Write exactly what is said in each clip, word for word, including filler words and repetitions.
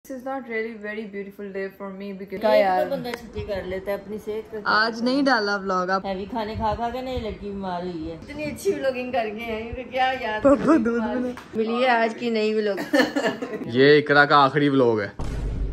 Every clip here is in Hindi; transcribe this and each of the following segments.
This is not really very beautiful day for me because क्या यार तो बंदा छुट्टी कर लेता है अपनी सेहत का। आज नहीं डाला व्लॉग। आप हैवी खाने खा खा के नहीं लड़की बीमार हुई है। इतनी अच्छी व्लॉगिंग करके हैं क्या याद दूध में मिली है आज की नई व्लॉग। ये इकरा का आखिरी व्लॉग है।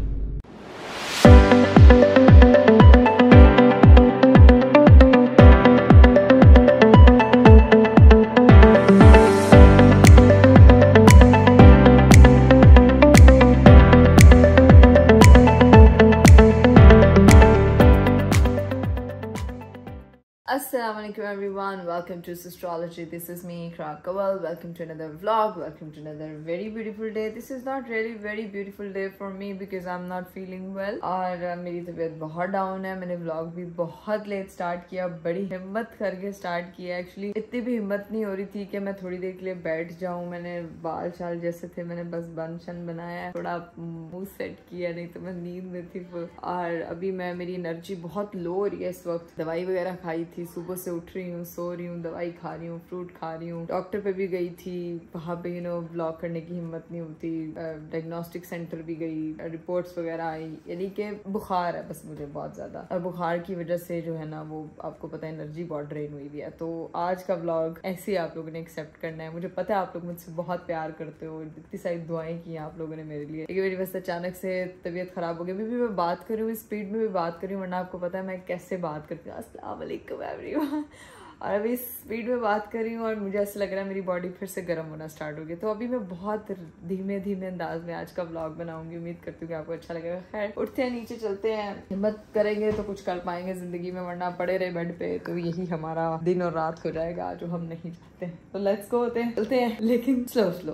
Assalamualaikum everyone, welcome to Astrology. This is me Ikra Kawal. Welcome to another vlog. Welcome to another very beautiful day. This is not really very beautiful day for me because I'm not feeling well और uh, मेरी तबीयत बहुत डाउन है। मैंने व्लॉग भी बहुत लेट स्टार्ट किया, बड़ी हिम्मत करके स्टार्ट किया। एक्चुअली इतनी भी हिम्मत नहीं हो रही थी कि मैं थोड़ी देर के लिए बैठ जाऊं। मैंने बाल शाल जैसे थे मैंने बस बन शन बनाया, थोड़ा मुंह सेट किया, नहीं तो मैं नींद में थी और अभी मैं मेरी एनर्जी बहुत लो हो रही है इस वक्त। दवाई वगैरह खाई थी, सुबह से उठ रही हूँ, सो रही हूँ, दवाई खा रही हूँ, फ्रूट खा रही हूँ। डॉक्टर पे भी गई थी, वहाँ पे यू नो व्लॉग करने की हिम्मत नहीं होती। डायग्नोस्टिक सेंटर भी गई, रिपोर्ट्स वगैरह आई, यानी कि बुखार है बस मुझे बहुत ज्यादा, और बुखार की वजह से जो है ना वो आपको पता है एनर्जी बहुत ड्रेन हुई हुई है। तो आज का व्लॉग ऐसे ही आप लोगों ने एक्सेप्ट करना है। मुझे पता है आप लोग मुझसे बहुत प्यार करते हो, इतनी सारी दुआएं की आप लोगों ने मेरे लिए, लेकिन मेरी वजह से अचानक से तबीयत खराब हो गई। अभी भी मैं बात कर रही हूँ, स्पीड में भी बात कर रही हूँ, वरना आपको पता है मैं कैसे बात करती हूँ। अस्सलाम वालेकुम एवरीवन। और अभी स्पीड में बात कर रही हूँ और मुझे ऐसा लग रहा है मेरी बॉडी फिर से गर्म होना स्टार्ट हो गई। तो अभी मैं बहुत धीमे धीमे अंदाज में आज का व्लॉग बनाऊंगी। उम्मीद करती हूँ कि आपको अच्छा लगेगा। खैर उठते हैं, नीचे चलते हैं। हिम्मत करेंगे तो कुछ कर पाएंगे जिंदगी में, वरना पड़े रहे बेड पे तो यही हमारा दिन और रात हो जाएगा, जो हम नहीं चाहते। तो लेट्स गो, होते हैं चलते हैं, लेकिन स्लो स्लो।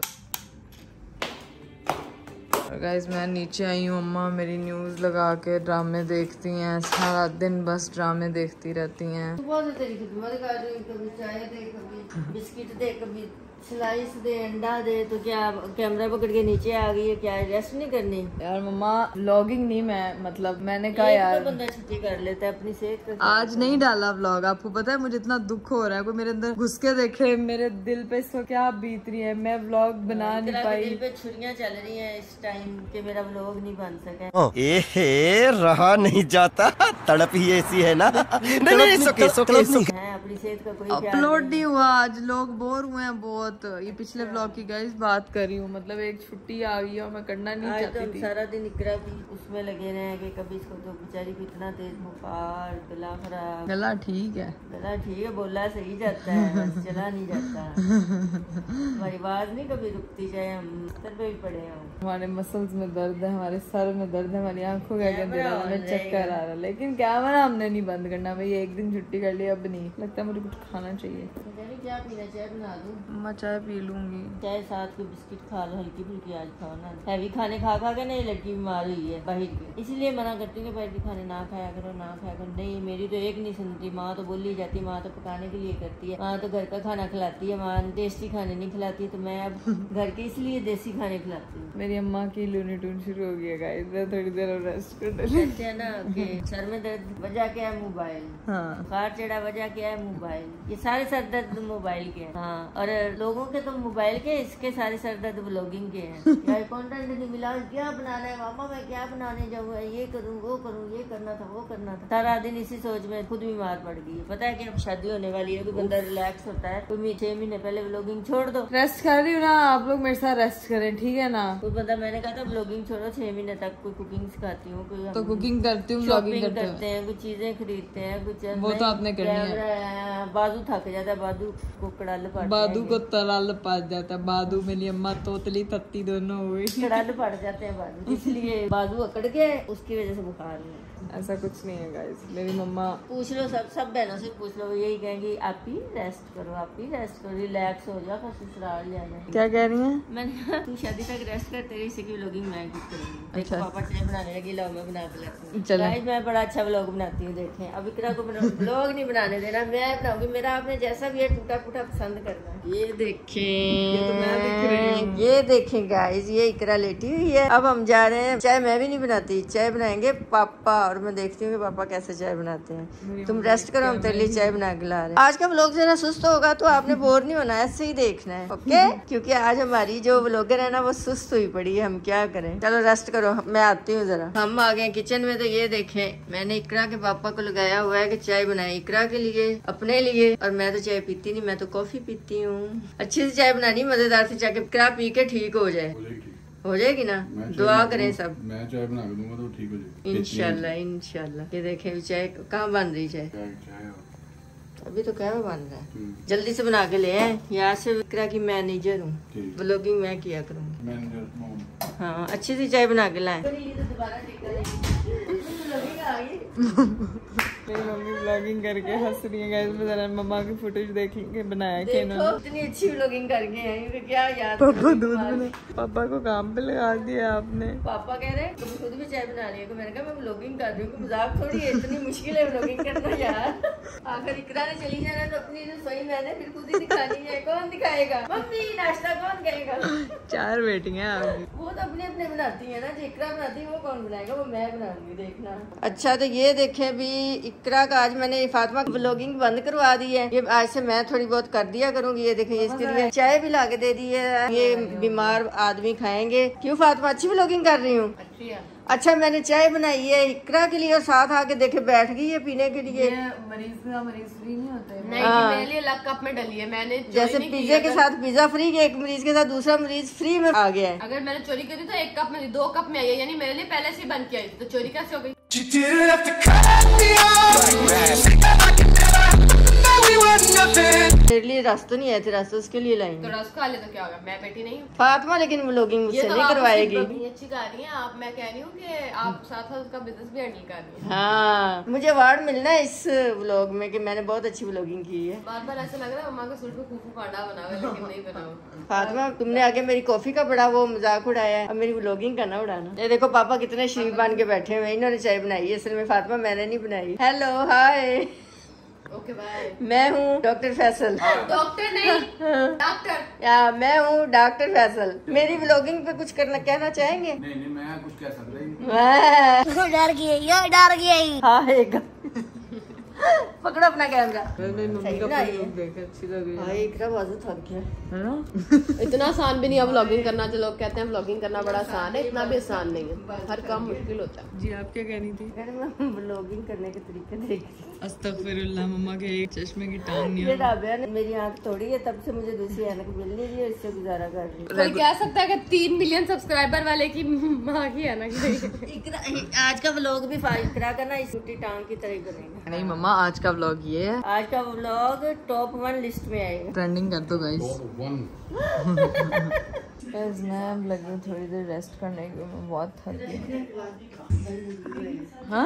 गाइस मैं नीचे आई हूँ, अम्मा मेरी न्यूज लगा के ड्रामे देखती हैं, सारा दिन बस ड्रामे देखती रहती हैं। सुबह से तेरी खिदमत कर रही हूँ, कभी चाय दे, कभी बिस्किट दे, कभी स्लाइस दे, अंडा दे, तो क्या कैमरा पकड़ के नीचे आ गई है? क्या रेस्ट नहीं करनी? यार मम्मा व्लॉगिंग नहीं, मैं मतलब मैंने कहा यार तो बंदा छुट्टी कर लेता है अपनी सेहत का। आज नहीं डाला व्लॉग। आपको पता है मुझे इतना दुख हो रहा है, कोई मेरे अंदर घुस के देखे मेरे दिल पे इसको क्या बीत रही है। मैं व्लॉग बना नहीं पाई। दिल पे छुरियां चल रही हैं इस टाइम के मेरा व्लॉग नहीं बन सका। ए रहा नहीं जाता, तड़प ही ऐसी है ना। नहीं नहीं सुके सुके सुके है, अपनी सेहत का कोई अपलोड नहीं हुआ आज, लोग बोर हुए हैं बहुत। ये पिछले व्लॉग की गाइस बात कर रही हूँ, मतलब एक छुट्टी आ गई और मैं करना नहीं चाहती थी। सारा दिन इकरा भी उसमें लगे रहे कि कभी इसको तो बेचारी को इतना तेज बुखार, गला खराब। गला ठीक है, गला ठीक है, बोला सही जाता है, बस चला नहीं जाता। हमारी आवाज नहीं कभी रुकती, चाहे हम सर पे भी पड़े हों। हमारे मसल्स में दर्द है, हमारे सर में दर्द है, हमारी आंखों का अंधेरा, हमें चक्कर आ रहा है। लेकिन कैमरा हमने नहीं बंद करना भाई, एक दिन छुट्टी कर ली, अब नहीं लगता है मुझे कुछ खाना चाहिए। क्या पीना, चाय बना दूं? मैं चाय पी लूंगी। चाय साथ के बिस्किट खा लो, हल्की फुल्की आज खाओ ना। हैवी खाने खा खा के नहीं लड़की बीमार हुई है बाहर की, इसलिए मना करती हूँ कि बाहर के खाने ना खाया करो, ना खाया करो। नहीं मेरी तो एक नहीं सुनती, माँ तो बोली जाती, माँ तो पकाने के लिए करती है, माँ तो घर का खाना खिलाती है, माँ टेस्टी खाने नहीं खिलाती। तो मैं अब घर के इसलिए देसी खाने खिलाती हूँ। मेरी अम्मा की लूनी टून शुरू हो गई है, इधर थोड़ी देर रेस्ट कर है ना कि सर में दर्द वजह क्या है? मोबाइल। हाँ। बुखार चढ़ा वजह क्या है? मोबाइल। ये सारे सर दर्द मोबाइल के हैं। हाँ, और लोगों के तो मोबाइल के, इसके सारे सर दर्द व्लॉगिंग के हैं। यार कंटेंट नहीं मिला, क्या बनाना है मामा, मैं क्या बनाने जाऊँ, ये करूँ वो करूँ, ये करना था वो करना था। सारा दिन इसी सोच में खुद बीमार पड़ गई। पता है कि अब शादी होने वाली है, कोई बंदा रिलैक्स होता है। कोई छह महीने पहले व्लॉगिंग छोड़ दो। रेस्ट कर रही हूँ ना, आप लोग मेरे साथ रेस्ट करें, ठीक है ना? कोई बंदा, मैंने कहा था व्लॉगिंग छोड़ो, छह महीने तक कोई कुकिंग सिखाती हूँ, कोई तो कुकिंग करती हूँ, व्लॉगिंग करते हैं, कुछ चीजें खरीदते हैं, कुछ वो तो आपने करनी है। बाजू थक जाता है, बाजू को कड़ल पड़ बादू को तलाल पड़ जाता है। बादू मेरी अम्मा तोतली तत्ती दोनों हो गई, कड़ल पड़ जाते हैं बाजू, इसलिए बाजू अकड़ गए, उसकी वजह से बुखार हुआ। ऐसा कुछ नहीं है गाइस। मेरी मम्मा पूछ लो, सब सब बहनों से पूछ लो, यही कहेंगी आप ही रेस्ट करो, आप ही रेस्ट करो, रिलैक्स हो जाओ, फिर ससुराल जाना। क्या कह रही हैं? मैंने कहा तू शादी तक रेस्ट कर, तेरी इसी की व्लॉगिंग मैं कुछ करूँगी। अच्छा। पापा चाय बनाने लगी, लाओ मैं बना के लाती हूँ। मैं बड़ा अच्छा व्लॉग बनाती हूँ, देखें। अब इकरा को व्लॉग नहीं बनाने देना, मैं बनाऊंगी, मेरा आपने जैसा भी है टूटा फूटा पसंद करना। ये देखें, ये तो मैं दिख रही हूँ। ये देखें गाइस, ये इकरा लेटी हुई है। अब हम जा रहे हैं, चाय मैं भी नहीं बनाती, चाय बनाएंगे पापा, और मैं देखती हूँ कि पापा कैसे चाय बनाते हैं। तुम रेस्ट करो, हम तेरे लिए चाय बना के ला रहे हैं। आज का व्लॉग जरा सुस्त होगा तो आपने बोर नहीं होना, ऐसे ही देखना है, ओके? क्योंकि आज हमारी जो व्लॉगर है ना वो सुस्त हुई पड़ी है, हम क्या करें। चलो रेस्ट करो, मैं आती हूँ जरा। हम आ गए किचन में, तो ये देखें मैंने इकरा के पापा को लगाया हुआ है कि चाय बनाए, इकरा के लिए, अपने लिए, और मैं तो चाय पीती नहीं, मैं तो कॉफी पीती हूँ। अच्छी सी चाय बनानी, मजेदार से चाय, इकरा पी के ठीक हो जाए। हो जाएगी ना, दुआ करें सब। मैं चाय बना के दूंगा तो ठीक हो जाएगी इंशाल्लाह इंशाल्लाह। ये देखें चाय कहाँ बन रही चाय, अभी तो क्या बन रहा है, जल्दी से बना के ले आए। यहाँ से इकरा की मैनेजर हूँ, ब्लॉगिंग मैं किया करूँगी। हाँ अच्छी सी चाय बना के लाए। मेरी मम्मी ब्लॉगिंग करके हंस रही है गाइस, मैं जरा मम्मा की फुटेज देख के बनाया कि इन्होंने इतनी अच्छी ब्लॉगिंग करके हैं, क्या याद। पापा दूध बना, पापा को काम पे लगा दिया आपने। पापा कह रहे हैं तुम खुद भी चाय बना लिया। मैंने कहा मैं ब्लॉगिंग कर रही हूँ, मजाक थोड़ी है, इतनी मुश्किल है ब्लॉगिंग करना यार। आखिर इकरा ने चली जाना तो अपनी रसोई मैंने फिर खुद ही दिखानी है, कौन दिखाएगा? मम्मी नाश्ता कौन करेगा? चार बेटियां हैं आपकी। वो तो अपने अपने बनाती है ना, जो इकरा बनाती है वो कौन बनाएगा, वो मैं बनाऊंगी, देखना। अच्छा तो ये देखें भी इकरा का आज मैंने फातिमा ब्लॉगिंग बंद करवा दी है, ये आज से मैं थोड़ी बहुत कर दिया करूंगी। ये देखें इसके लिए चाय भी ला के दे दी है, ये बीमार आदमी खाएंगे। क्यों फातिमा, अच्छी ब्लॉगिंग कर रही हूँ? अच्छा मैंने चाय बनाई है इकरा के लिए और साथ आके देखे बैठ गई है पीने के लिए। मरीज का मरीज फ्री नहीं होता है। नहीं हाँ। मेरे लिए अलग कप में डली है, मैंने जैसे पिज्जे के साथ पिज्जा फ्री, एक मरीज के साथ दूसरा मरीज फ्री में आ गया है। अगर मैंने चोरी करी तो एक कप में दो कप में आई है, यानी मेरे लिए पहले से ही बंद किया है, तो चोरी कैसे हो गई? मेरे लिए रस तो नहीं आए थे, रस उसके लिए लाई तो रस खा ले तो क्या होगा, मैं बेटी नहीं हूँ। फातिमा लेकिन ब्लॉगिंग मुझसे तो नहीं करवाएगी। अच्छी कर रही है आप, मैं कह रही हूँ कि आप साथ साथ उसका बिजनेस भी हैंडल कर रही है। हाँ मुझे अवार्ड मिलना है इस व्लॉग में कि मैंने बहुत अच्छी ब्लॉगिंग की है। बार बार ऐसा लग रहा है मम्मा के सूट पे खूफू कांडा बना हुआ है, लेकिन नहीं बना हुआ। फातिमा तुमने आगे मेरी कॉफी का बड़ा वो मजाक उड़ाया है, अब मेरी व्लॉगिंग का ना उड़ाना। ये देखो पापा कितने शरीफ बन के बैठे हुए, इन्होंने चाय बनाई है, असल में फातिमा मैंने नहीं बनाई। Hello hi, okay bye. मैं हूँ डॉक्टर फैसल। डॉक्टर नहीं डॉक्टर। या मैं हूँ डॉक्टर फैसल। मेरी व्लॉगिंग पे कुछ करना कहना चाहेंगे? नहीं नहीं मैं कुछ कह सकता मैं डर गई, डर गई। हाँ पकड़ो अपना कैमरा। मम्मी का देख अच्छी लग रही भाई इकरा बाजू थक गया है ना। इतना आसान भी नहीं है व्लॉगिंग करना, जो लोग कहते हैं व्लॉगिंग करना बड़ा आसान है, इतना भी आसान नहीं है, हर काम मुश्किल होता है। जी आप क्या कह रही थी? मैं व्लॉगिंग करने के तरीके देख रही। अस्तगफिरुल्लाह, मम्मा के एक चश्मे की टांग नहीं ये है। राबिया ने मेरी आंख तोड़ी है, तब से मुझे दूसरी ऐनक मिल नहीं रही है, इससे गुजारा कर रही हूँ। कोई कह सकता है कि तीन मिलियन सब्सक्राइबर वाले की माँ की है ना कि इकरा आज का व्लॉग भी इकरा का ना इस टूटी टांग की तरह बनेगा। नहीं मम्मा आज का व्लॉग ये है, आज का व्लॉग टॉप वन लिस्ट में आएगा। ट्रेंडिंग कर दो गाइस। वन गाइस मैं लगी थोड़ी देर रेस्ट करने की, मैं बहुत थक गई। हाँ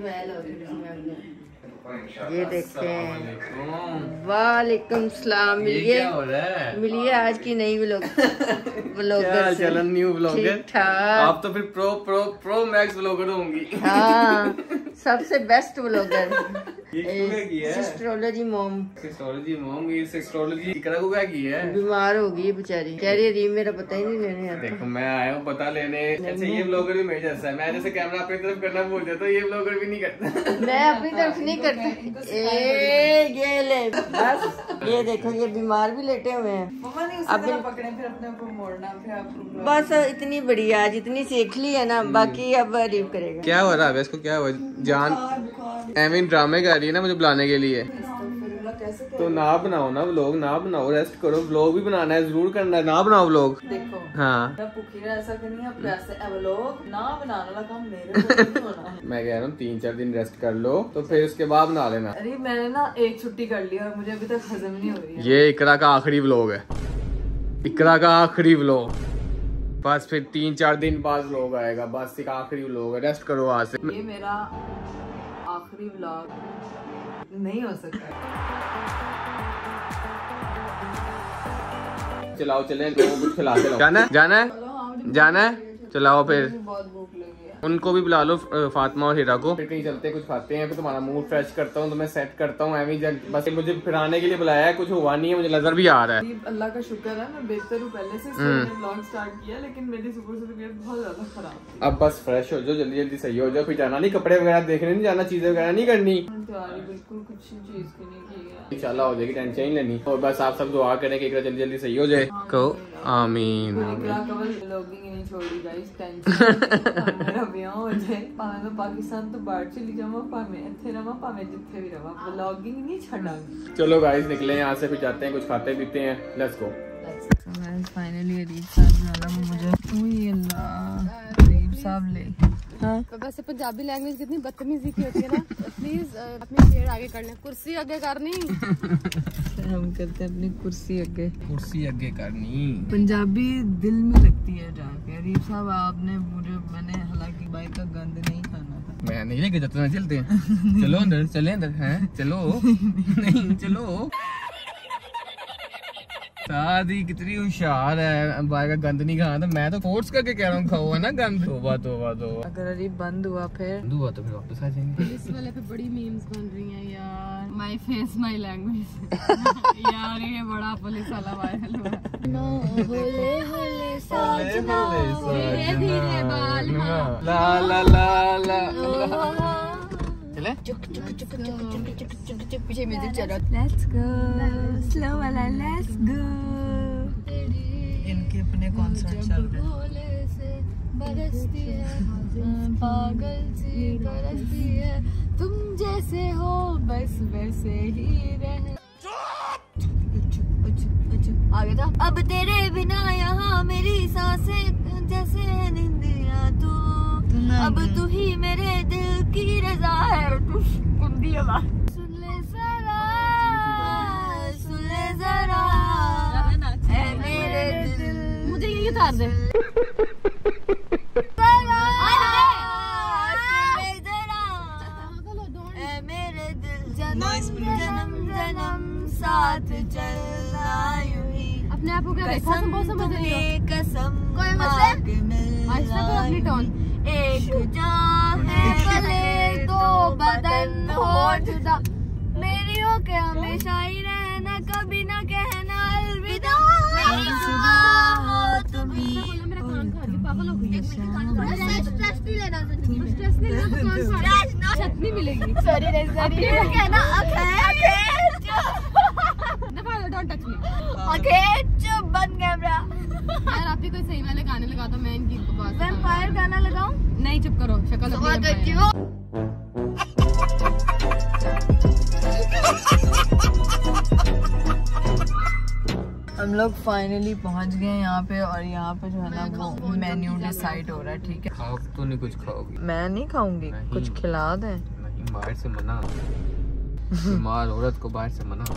ये देखें, वालेकुम सलाम। मिलिए मिलिए आज की नई व्लॉग व्लॉगर से। चलन न्यू व्लॉगर। ठीक ठाक। आप तो फिर pro pro pro max vlogger होंगी। हाँ सबसे बेस्ट व्लॉगर। ये किसने की है? Astrology mom. एस्ट्रोलॉजी मॉम, ये एस्ट्रोलॉजी इकरा को क्या की है? बीमार हो गई बेचारी, कह रही है रीम मेरा पता ही नहीं लेने आता। देखो मैं आया हूँ पता लेने। अच्छा ये व्लॉगर भी मेरे जैसा है, मैं जैसे कैमरा अपनी तरफ करना भूल जाता हूँ, ये व्लॉगर भी नहीं करता। मैं अपनी तरफ नहीं करती। ए ये ले बस, ये देखो ये बीमार भी लेटे हुए हैं। मम्मा ने उसी तरह पकड़े, फिर अपने ऊपर मोड़ना, फिर आपको बस इतनी बड़ी आज इतनी सीख ली है ना, बाकी अब रीव करेगा। क्या हो रहा है इसको, क्या हुआ? जान एमिन ड्रामे कर रही है ना मुझे बुलाने के लिए, तो ना बनाओ ना व्लॉग, ना बनाओ, रेस्ट करो। व्लॉग भी बनाना है, जरूर करना है, ना बनाओ व्लॉग। देखो हाँ मैं भूखी ना ऐसा करनी है, प्यासे व्लॉग ना बनाने वाला काम मेरे को नहीं होना। मैं कह रहा हूँ तीन चार दिन रेस्ट कर लो, तो फिर उसके बाद बना लेना। अरे मैंने ना एक छुट्टी कर ली और मुझे अभी तक हजम नहीं हो रही है। ये इकरा का आखिरी व्लॉग है, इकरा का आखिरी व्लॉग। बस फिर तीन चार दिन बाद व्लॉग आएगा, बस एक आखिरी व्लॉग है, रेस्ट करो आज से। ये मेरा आखिरी व्लॉग नहीं हो सकता। चलाओ चले, कुछ खिला के लाओ। जाना है जाना है जाना है, चलाओ फिर। बहुत भूख लगी है। उनको भी बुला लो, फातिमा और हिरा को। फिर कहीं चलते हैं, कुछ खाते हैं, फिर तुम्हारा मूड फ्रेश करता हूँ, तो मैं सेट करता हूँ। बस मुझे फिर आने के लिए बुलाया है, कुछ हुआ नहीं है, मुझे नजर भी आ रहा है। अल्लाह का शुक्र है, मैं बेहतर हूँ। पहले से व्लॉग स्टार्ट किया, लेकिन मेरी सुबह से तबीयत बहुत ज्यादा खराब थी। अब बस फ्रेश हो जाओ, जल्दी जल्दी सही हो जाओ। फिर जाना नहीं, कपड़े वगैरह देखने नहीं जाना, चीजें वगैरह नहीं करनी। तैयारी बिल्कुल कुछ चीज की नहीं की है, इंशाल्लाह हो जाएगी, टेंशन नहीं लेनी। और बस आप सब दुआ करें कि एक जल्दी जल्दी सही हो जाए। कहो आमीन। व्लॉगिंग नहीं छोड़ी गाइस, टेंशन मेरा ब्याह हो जाए, भाਵੇਂ मैं पाकिस्तान तो बाहर चली जाऊँ, भाਵੇਂ ਇੱਥੇ रहां, भाਵੇਂ जिथे भी रहां, व्लॉगिंग नहीं छोड़ांगी। चलो गाइस निकले यहाँ से, फिर जाते हैं, कुछ खाते पीते हैं। Let's go. फाइनली अरीब साहब जाना मुझे। ओए अल्लाह, अरीब साहब ले। हाँ वैसे पंजाबी लैंग्वेज कितनी बदतमीजी की होती है ना। प्लीज अपनी चेयर आगे कर लें, कुर्सी आगे करनी। हम करते हैं अपनी कुर्सी आगे, कुर्सी आगे करनी। पंजाबी दिल में लगती है जाके। अरीब साहब आपने मुझे, मैंने हालांकि बाइक का गंद नहीं खाना था। मैं नहीं लेके जाता, चलते हैं। चलो अंदर, चले अंदर हैं, चलो नहीं चलो। शादी कितनी होशियार है, बाइक का गंद नहीं खाना। तो मैं तो फोर्स करके कह रहा हूँ, खाओ है ना गंद। तोबा तोबा तोबा। अगर अरीब बंद हुआ फिर बंद हुआ तो फिर वापस आ जाएंगे। इस वाले पे बड़ी मीम्स बन रही हैं यार, माय फेस माय लैंग्वेज। यार ये बड़ा पुलिस वाला वायरल हुआ। नो होले होले साजना, धीरे धीरे बाल ला ला ला ला। चले चुक चुक चुक चुक चुक चुक चुक चुक पीछे म्यूजिक चल रहा है। लेट्स गो स्लो वाला, लेट्स गो। इनके अपने कॉन्सर्ट चल रहे हैं। बरसती है पागल सी बरसती है, तुम जैसे हो बस वैसे ही रहे। आगे था। अब तेरे बिना यहाँ मेरी सांसें जैसे निंदिया तू, अब तू ही मेरे दिल की रजा है। कुंदी आवाज सुन ले जरा, सुन ले जरा ऐ मेरे दिल। मुझे ये उतार दे। जन्म जन्म साथ चलना यूं ही। अपने आप को क्या देखा, तुम बहुत समझ रही हो। कसम कोई मसला आहिस्ता करो अपनी टोन। एक जान है गले, दो बदन हो जुदा, मेरी हो के हमेशा ही रहना, कभी ना कहना अलविदा। मेरी सुबह हो तुम ही। मेरा कान खा गया, पागल हो गई। स्ट्रेस नहीं लेना, स्ट्रेस नहीं लेना, छत नहीं मिलेगी। सॉरी रे सॉरी, कहना डोंट टच मी। ओके चुप, बंद कैमरा। यार आप भी कोई सही वाले गाने लगा दो, मैं इनकी बकवास। वैम्पायर गाना लगाऊं? नहीं चुप करो, शक्ल अपनी। हम लोग फाइनली पहुंच गए यहाँ पे, और यहाँ पे जो है ना वो मेन्यू डिसाइड हो रहा है। ठीक है, खाओ तो नहीं कुछ खाओगी? मैं नहीं खाऊंगी, कुछ खिला दें। नहीं, बाहर से मना। बीमार औरत को बाहर से मना।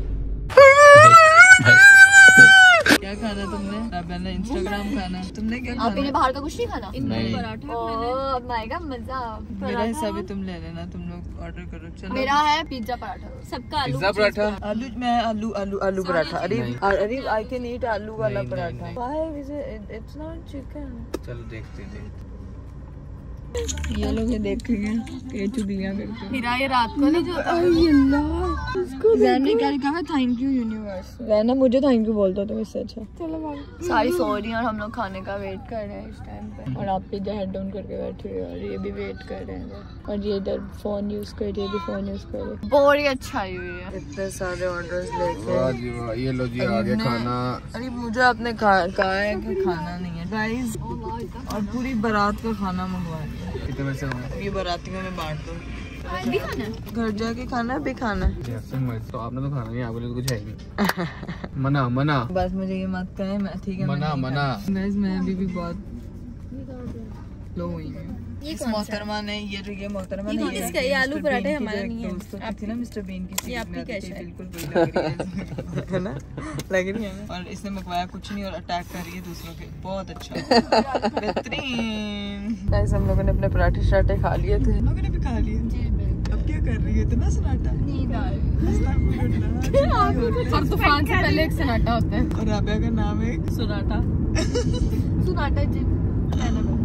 क्या खाना तुमने? मैंने इंस्टाग्राम खाना। तुमने क्या खाना? आपने बाहर का कुछ नहीं खाना? नहीं। पराठा अब आएगा मजा। मेरा हिस्सा भी तुम ले लेना, तुम लोग ऑर्डर करो। चलो मेरा है पिज्जा पराठा, सबका आलू पिज्जा पराठा। आलू, मैं आलू आलू आलू पराठा। Areeb Areeb I can eat आलू वाला पराठा। Why is it, it's not chicken. चलो देखते हैं। ये लोग ये देखेंगे ये चुगलियां करते हैं। फिर ये रात को नहीं जो जैन ने क्या लिखा है, थैंक यू यूनिवर्स। वैना मुझे थैंक यू बोलता तुम इससे अच्छा। चलो भाई, सारी सो रही हैं और हम लोग खाने का वेट कर रहे हैं इस टाइम पे। और आप पिज्जा हेड डाउन करके बैठे हुए, और ये भी वेट कर रहे हैं, और ये इधर फोन यूज कर रही है, भी फोन यूज कर रही है। बहुत ही अच्छा आई हुई है। इतने सारे ऑर्डर्स लेके। वाह जी वाह, ये लो जी आ गया खाना। अरे मुझे आपने कहा है कि खाना नहीं है गाइस, और पूरी बारात का खाना मंगवा दिया। कितने पैसे हुए? ये बारातियों में बांट दो। भी खाना है? घर जाके खाना भी खाना है। तो आपने तो खाना नहीं, आपके लिए तो कुछ है ही नहीं। मना मना, बस मुझे ये मत कहें, मैं ठीक है। मना मना। गाइस मैं अभी भी बहुत लो हुई हूँ। इस मोहतरमा ने ये जो ये मोहतरमा ने ये इसका ये आलू पराठे हमारा नहीं है। दोस्तों की थी ना मिस्टर बीन की, ये आपकी कैश है। बिल्कुल वही लग रही है, है ना? लग रही है। और इसने मंगवाया कुछ नहीं और अटैक कर रही है दूसरों के। बहुत अच्छा, बेहतरीन। गाइस हम लोगों ने अपने पराठे शराठे खा लिए थे। हम लोगों ने भी खा लिए। अब क्या कर रही है? इतना सन्नाटा। नींद आ रही है। और तूफान से पहले एक सन्नाटा होता है। और राबिया का नाम है Sunata. Sunata ji. So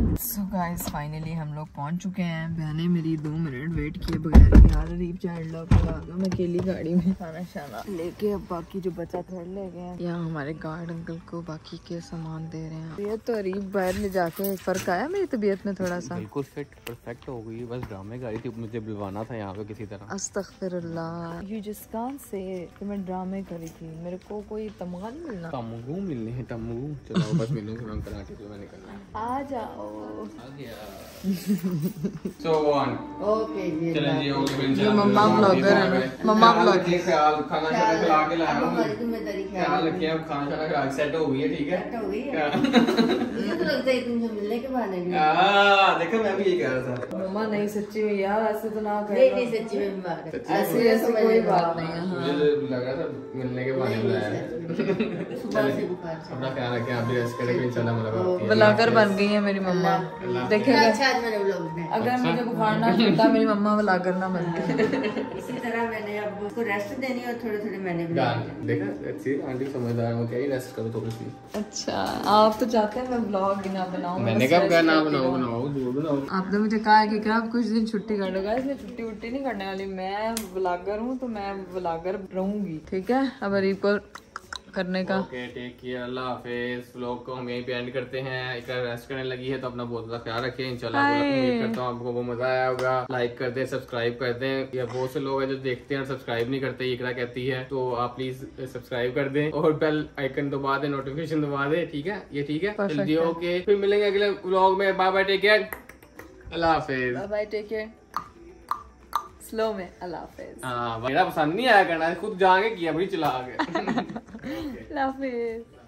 guys finally हम लोग पहुंच चुके हैं। बहने मेरी दो मिनट वेट किए बगैर यार रीप चाइल्ड लॉक लगा दो। मैं अकेली गाड़ी में खाना शाना लेके अब बाकी जो बचा घर ले गए। यहाँ हमारे गार्ड अंकल को बाकी के सामान दे रहे हैं। तबीयत तो रीप बाहर ले जाके फर्क आया मेरी तबीयत में थोड़ा सा? बिल्कुल फिट परफेक्ट हो गई, बस ड्रामे गाड़ी थी, मुझे बुलवाना था यहाँ पे किसी तरह। अस्तगफिरुल्लाह, यू जस्ट कांट से कि मैं ड्रामे करी थी। मेरे को कोई तमगा नहीं मिलना। तमगू मिलने है, तमगू। चलो बस मिलूंगी मैं अंकल आंटी से, मैं निकलना है। आ जाओ। आ गया। So one. ओके जी। चलें जी, ओके। ये मम्मा ब्लॉगर है ना, मम्मा ब्लॉगर। ख्याल खाना शाना खिला के लाया हूं। हमारी जिम्मेदारी क्या ख्याल रखिए, अब खाना शाना खिला के सेट हो गई है, ठीक है? सेट हो गई है। मुझे तो लगता है तुमसे मिलने के बहाने भी। हां देखो, मैं भी यही कह रहा था। मम्मा नहीं सच्ची में यार, ऐसे तो ना करो। नहीं नहीं सच्ची में बीमार है। ऐसे ऐसे कोई बात नहीं है। मुझे लग रहा था मिलने के बहाने बुलाया है। सुबह से बुखार से। अपना ख्याल रखें, आप भी रेस्ट करें, इंशाल्लाह मुलाकात होती है। ब्लॉगर बन गई है मेरी मम्मा। देखिए अच्छा आज मैंने व्लॉग बनाया। अगर मुझे बुखार ना होता मेरी मम्मा ब्लॉगर ना बनती। इसी तरह मैंने अब उसको रेस्ट देनी और थोड़े थोड़े मैंने भी देखा, अच्छी आंटी समझदार हो, क्या ही रेस्ट करो थोड़ी सी। अच्छा आप तो चाहते हैं मैं ब्लॉग ना बनाऊं? मैंने कब कहा ना बनाओ, बनाओ जरूर बनाओ। आपने मुझे कहा है कि आप कुछ दिन छुट्टी कर लो। गाइस मैं छुट्टी वुट्टी नहीं करने वाली, मैं ब्लॉगर हूँ तो मैं ब्लॉगर रहूंगी, ठीक है? अब रिपोल करने का। ओके टेक केयर, अल्लाह हाफिज। व्लॉग को हम यहीं पे एंड करते हैं। एक रेस्ट करने लगी है तो अपना बहुत ज्यादा ख्याल रखें इंशाल्लाह। उम्मीद करता हूँ आपको वो मजा आया होगा। लाइक कर दें, सब्सक्राइब कर दें। या बहुत से लोग हैं जो देखते हैं और सब्सक्राइब नहीं करते, ये क्या कहती है, तो आप प्लीज सब्सक्राइब कर दें और बेल आइकन दबा दें, नोटिफिकेशन दबा दें, ठीक है? ये ठीक है, जल्दी। ओके फिर मिलेंगे अगले व्लॉग में। बाय बाय, टेक केयर, अल्लाह हाफिज। बाय बाय, टेक केयर, स्लो में अल्लाह हाफिज। हाँ मेरा पसंद नहीं आया करना, खुद जाके किया भाई, चला गया। अल्लाह हाफिज।